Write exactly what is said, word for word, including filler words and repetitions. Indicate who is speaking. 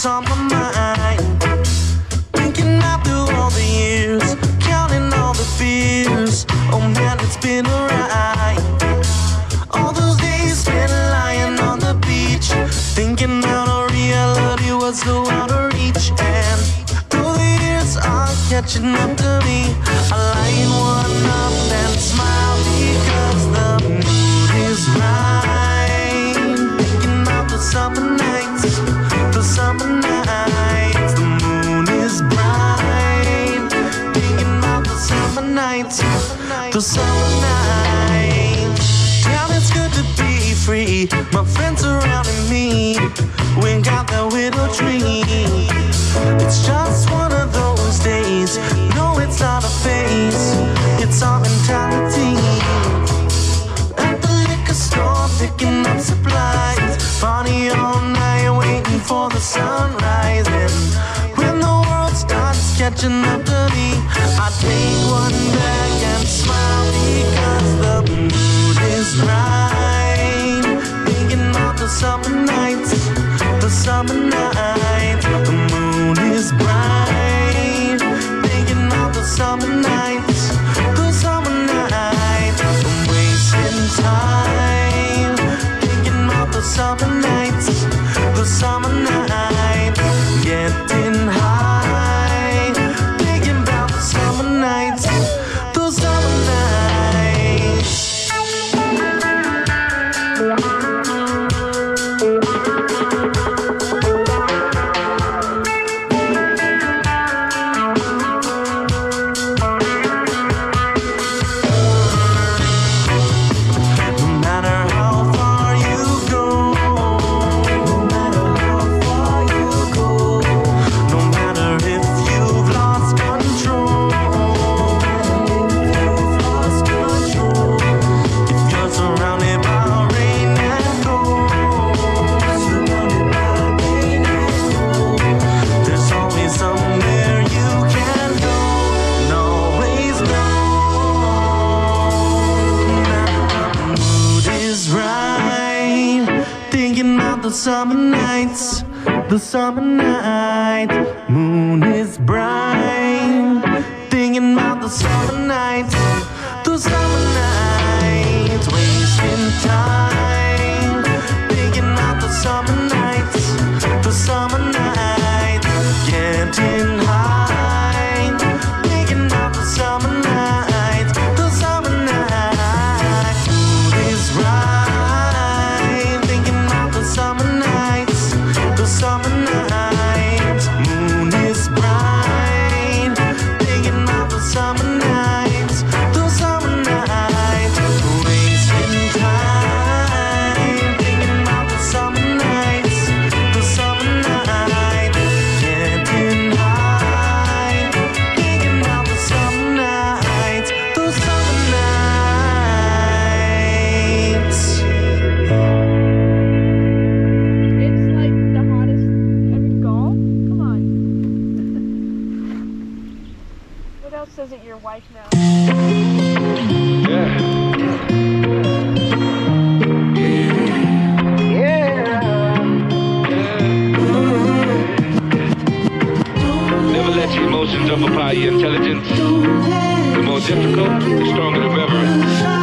Speaker 1: what's on my mind. Thinking out through all the years, counting all the fears. Oh man, it's been a ride. All those days spent lying on the beach, thinking out of reality was so out of reach. And though the years are catching up to me, I light one up and smile because the mood is right. Thinking about the summer nights, the summer nights. The moon is bright. Thinking about the summer nights, the summer nights. Damn, it's good to be free. My friends surrounding me. We got that widow tree. It's just one of those days. No, it's not a phase. It's our mentality. At the liquor store, picking up supplies. Party all night, waiting for the sunrise. And when the world starts catching up to me, I take one back and smile because the mood is right. Thinking about the summer nights, the summer nights. The moon is bright. Thinking about the summer nights, the summer nights. I'm wasting time. Thinking about the summer nights, the summer nights. Getting high. Thinking about the summer nights, the summer nights. The summer nights, the summer nights. Moon is bright. Thinking about the summer nights, the summer nights. Wasting time. Thinking about the summer nights, the summer nights. Getting high. Thinking about the summer nights, the summer nights. Mood is right. Thinking about the summer nights, the summer nights. Moon is bright. Thinking about the summer nights, the summer nights. Wasting time. Thinking about the summer nights, the summer nights. Getting high. Thinking about the summer nights, the summer nights.
Speaker 2: It's like the hottest ever golf. Come on. What else says it your wife now?
Speaker 3: Yeah. Never let your emotions overpower your intelligence. The more difficult, the stronger the reverence.